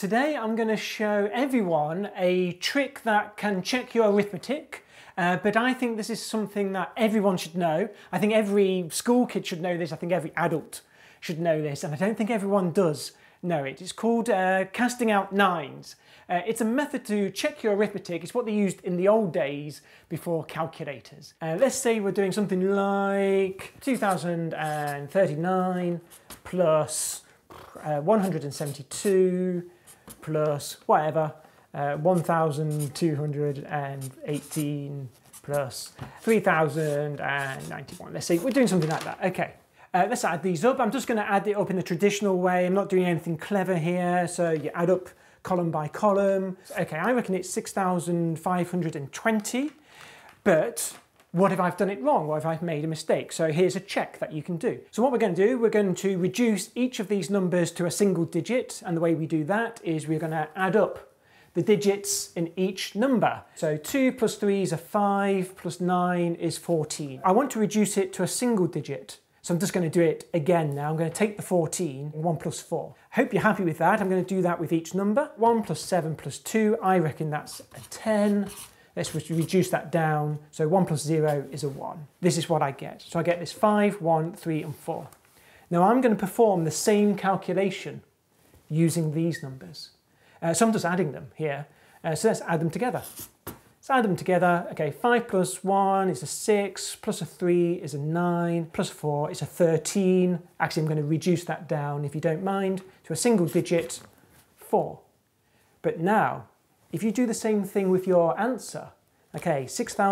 Today I'm going to show everyone a trick that can check your arithmetic, but I think this is something that everyone should know. I think every school kid should know this, I think every adult should know this, and I don't think everyone does know it. It's called casting out nines. It's a method to check your arithmetic. It's what they used in the old days before calculators. Let's say we're doing something like 2039 plus 172 plus whatever, 1218 plus 3091. Let's say we're doing something like that. Okay. Let's add these up. I'm just going to add it up in the traditional way. I'm not doing anything clever here. So you add up column by column. Okay, I reckon it's 6,520. But what if I've done it wrong? What if I've made a mistake? So here's a check that you can do. So what we're going to do, we're going to reduce each of these numbers to a single digit. And the way we do that is we're going to add up the digits in each number. So 2 plus 3 is a 5, plus 9 is 14. I want to reduce it to a single digit. So I'm just going to do it again now. I'm going to take the 14, 1 plus 4. Hope you're happy with that. I'm going to do that with each number. 1 plus 7 plus 2, I reckon that's a 10. Let's reduce that down. So 1 plus 0 is a 1. This is what I get. So I get this 5, 1, 3 and 4. Now I'm going to perform the same calculation using these numbers. So I'm just adding them here. So let's add them together. Let's add them together. Okay, 5 plus 1 is a 6, plus a 3 is a 9, plus a 4 is a 13. Actually, I'm going to reduce that down, if you don't mind, to a single digit, 4. But now, if you do the same thing with your answer, okay,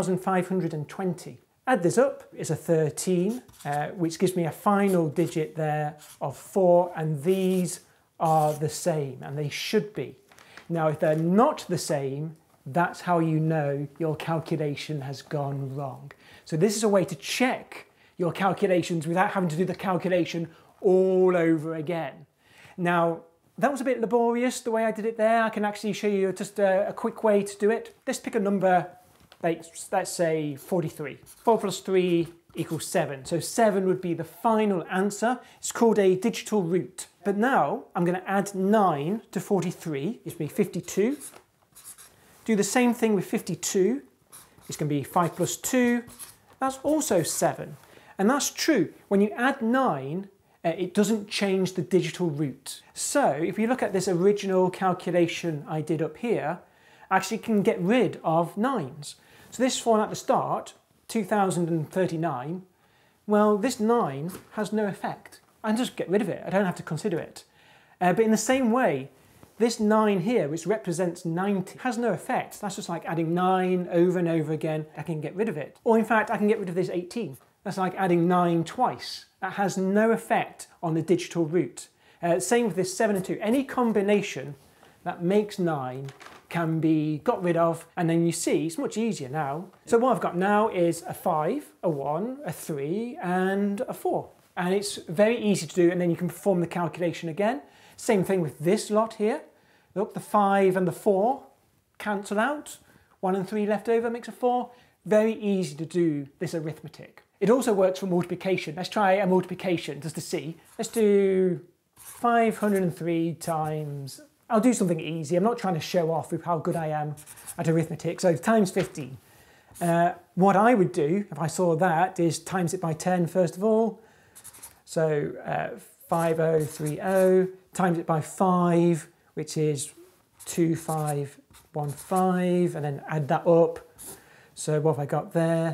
6,520. Add this up, it's a 13, which gives me a final digit there of 4, and these are the same, and they should be. Now, if they're not the same, that's how you know your calculation has gone wrong. So this is a way to check your calculations without having to do the calculation all over again. Now, that was a bit laborious the way I did it there. I can actually show you just a quick way to do it. Let's pick a number, like, let's say 43. 4 plus 3 equals 7. So 7 would be the final answer. It's called a digital root. But now I'm going to add 9 to 43. It's going to be 52. Do the same thing with 52. It's going to be 5 plus 2. That's also 7. And that's true. When you add 9, it doesn't change the digital root. So if you look at this original calculation I did up here, I actually can get rid of 9s. So this one at the start, 2039, well, this 9 has no effect. I can just get rid of it. I don't have to consider it. But in the same way, this 9 here, which represents 90, has no effect. That's just like adding 9 over and over again. I can get rid of it. Or in fact, I can get rid of this 18. That's like adding 9 twice. That has no effect on the digital root. Same with this 7 and 2. Any combination that makes 9 can be got rid of, and then you see it's much easier now. So what I've got now is a 5, a 1, a 3, and a 4. And it's very easy to do, and then you can perform the calculation again. Same thing with this lot here. Look, the 5 and the 4 cancel out. 1 and 3 left over makes a 4. Very easy to do this arithmetic. It also works for multiplication. Let's try a multiplication just to see. Let's do 503 times... I'll do something easy. I'm not trying to show off with how good I am at arithmetic. So times 15. What I would do if I saw that is times it by 10 first of all. So 5030 times it by 5, which is 2515, and then add that up. So what have I got there?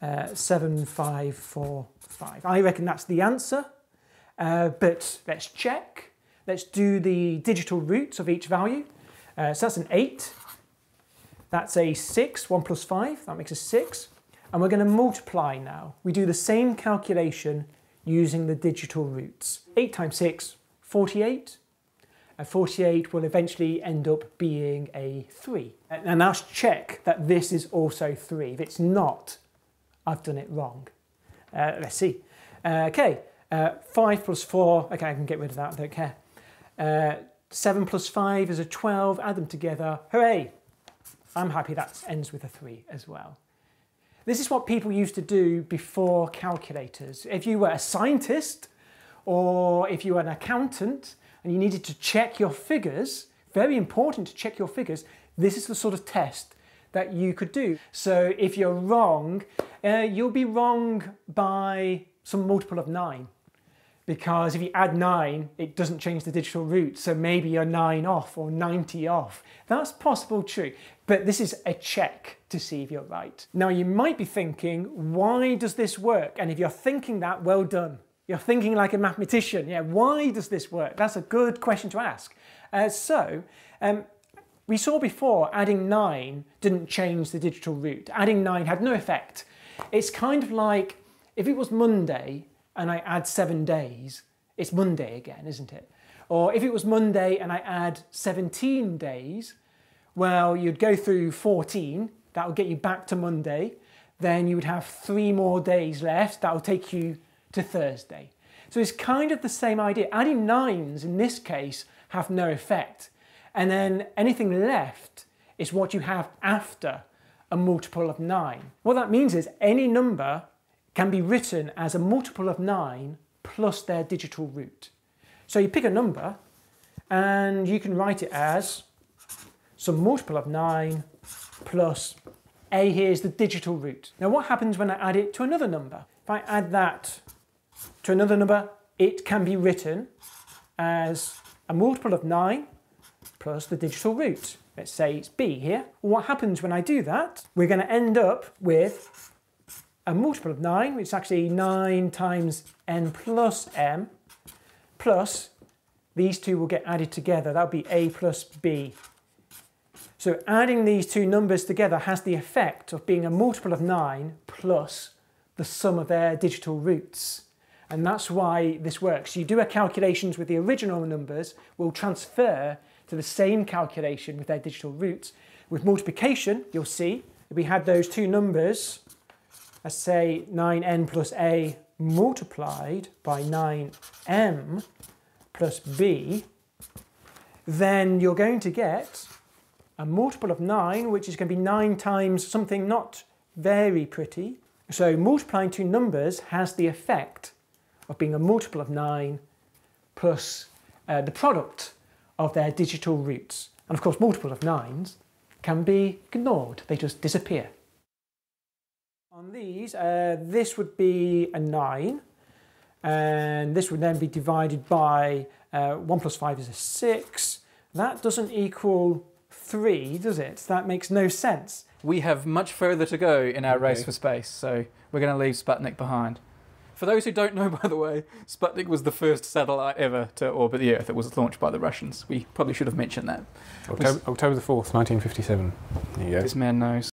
7545. I reckon that's the answer, but let's check. Let's do the digital roots of each value. So that's an 8. That's a 6, 1 plus 5, that makes a 6. And we're going to multiply now. We do the same calculation using the digital roots. 8 times 6, 48. 48 will eventually end up being a 3. And now let's check that this is also 3. If it's not, I've done it wrong. Let's see. Okay, 5 plus 4, okay, I can get rid of that, I don't care. 7 plus 5 is a 12, add them together, hooray! I'm happy that ends with a 3 as well. This is what people used to do before calculators. If you were a scientist or if you were an accountant and you needed to check your figures very important to check your figures. This is the sort of test that you could do. So if you're wrong, you'll be wrong by some multiple of 9. Because if you add 9, it doesn't change the digital root. So maybe you're 9 off or 90 off. That's possible, true. But this is a check to see if you're right. Now you might be thinking, why does this work? And if you're thinking that, well done. You're thinking like a mathematician. Yeah, why does this work? That's a good question to ask. We saw before adding 9 didn't change the digital root. Adding 9 had no effect. It's kind of like if it was Monday and I add 7 days, it's Monday again, isn't it? Or if it was Monday and I add 17 days, well, you'd go through 14, that would get you back to Monday, then you would have 3 more days left, that will take you to Thursday. So it's kind of the same idea. Adding 9s in this case have no effect. And then anything left is what you have after a multiple of 9. What that means is any number can be written as a multiple of 9 plus their digital root. So you pick a number and you can write it as some multiple of 9 plus a here is the digital root. Now what happens when I add it to another number? If I add that to another number, it can be written as a multiple of 9 plus the digital root. Let's say it's b here. Well, what happens when I do that? We're going to end up with a multiple of 9, which is actually 9 times n plus m, plus these two will get added together. That would be a plus b. So adding these two numbers together has the effect of being a multiple of 9 plus the sum of their digital roots. And that's why this works. You do a calculations with the original numbers, will transfer to the same calculation with their digital roots. With multiplication, you'll see, if we had those two numbers, let's say 9n plus a multiplied by 9m plus b, then you're going to get a multiple of 9, which is going to be 9 times something not very pretty. So multiplying two numbers has the effect of being a multiple of 9 plus the product of their digital roots. And of course, multiple of 9s can be ignored. They just disappear. On these, this would be a 9, and this would then be divided by 1 plus 5 is a 6. That doesn't equal 3, does it? That makes no sense. We have much further to go in our race for space, so we're going to leave Sputnik behind. For those who don't know, by the way, Sputnik was the first satellite ever to orbit the Earth. It was launched by the Russians. We probably should have mentioned that. October the 4th, 1957. There you go. This man knows.